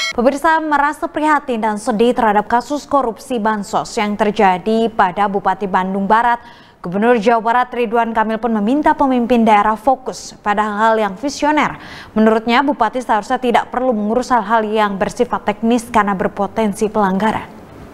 Pemirsa merasa prihatin dan sedih terhadap kasus korupsi bansos yang terjadi pada Bupati Bandung Barat. Gubernur Jawa Barat Ridwan Kamil pun meminta pemimpin daerah fokus pada hal yang visioner. Menurutnya, Bupati seharusnya tidak perlu mengurus hal-hal yang bersifat teknis karena berpotensi pelanggaran.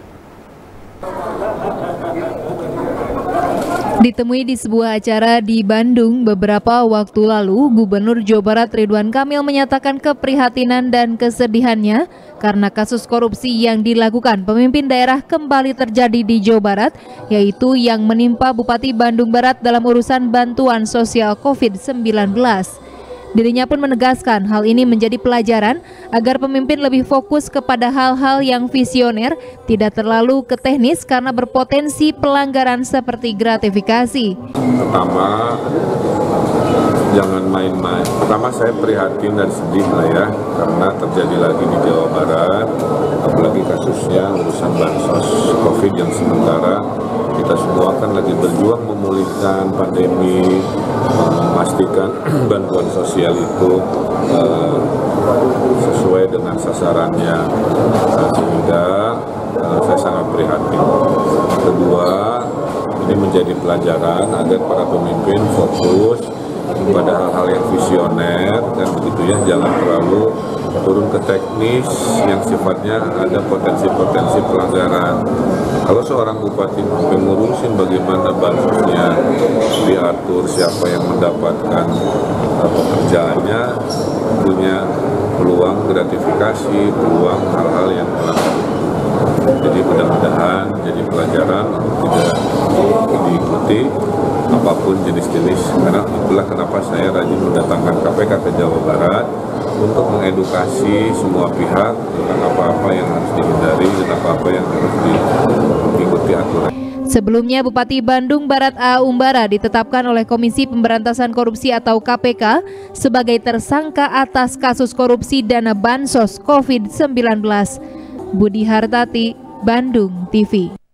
Ditemui di sebuah acara di Bandung beberapa waktu lalu, Gubernur Jawa Barat Ridwan Kamil menyatakan keprihatinan dan kesedihannya karena kasus korupsi yang dilakukan pemimpin daerah kembali terjadi di Jawa Barat, yaitu yang menimpa Bupati Bandung Barat dalam urusan bantuan sosial COVID-19. Dirinya pun menegaskan hal ini menjadi pelajaran agar pemimpin lebih fokus kepada hal-hal yang visioner, tidak terlalu ke teknis karena berpotensi pelanggaran seperti gratifikasi. Pertama, jangan main-main. Pertama, saya prihatin dan sedih lah ya, karena terjadi lagi di Jawa Barat, apalagi kasusnya urusan bansos COVID yang sementara kita semua kan lagi berjuang memulihkan pandemi, memastikan bantuan sosial itu sesuai dengan sasarannya, sehingga saya sangat prihatin. Kedua, ini menjadi pelajaran agar para pemimpin fokus pada hal-hal yang visioner dan begitu ya, jangan terlalu turun ke teknis yang sifatnya ada potensi-potensi pelanggaran. Kalau seorang bupati mengurusin bagaimana bansosnya diatur, siapa yang mendapatkan pekerjaannya, punya peluang gratifikasi, peluang hal-hal yang melanggar. Jadi mudah-mudahan jadi pelajaran untuk tidak diikuti apapun jenis-jenis, karena itulah kenapa saya rajin mendatangkan KPK ke Jawa Barat untuk mengedukasi semua pihak tentang apa-apa yang harus dihindari dan apa-apa yang harus diikuti aturan. Sebelumnya, Bupati Bandung Barat A. Umbara ditetapkan oleh Komisi Pemberantasan Korupsi atau KPK sebagai tersangka atas kasus korupsi dana bansos COVID-19. Budi Hartati, Bandung TV.